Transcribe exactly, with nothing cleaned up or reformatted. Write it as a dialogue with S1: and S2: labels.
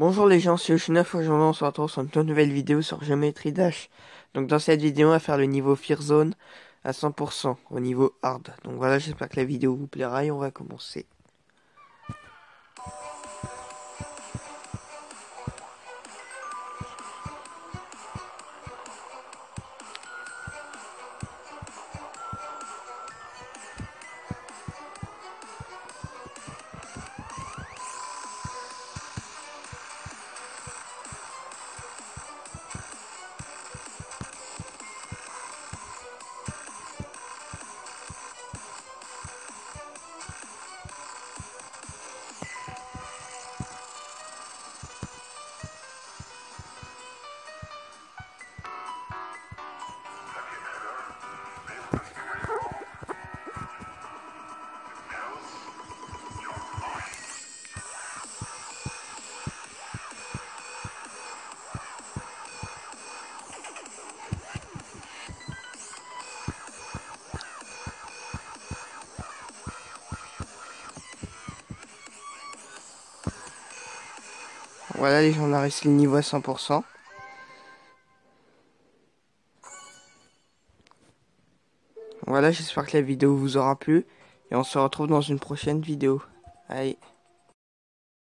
S1: Bonjour les gens, c'est Yoshinaf. Aujourd'hui on se retrouve sur une toute nouvelle vidéo sur Geometry Dash. Donc dans cette vidéo on va faire le niveau Fear Zone à cent pour cent au niveau hard. Donc voilà, j'espère que la vidéo vous plaira et on va commencer. Voilà les gens, on a réussi le niveau à cent pour cent. Voilà, j'espère que la vidéo vous aura plu et on se retrouve dans une prochaine vidéo. Allez.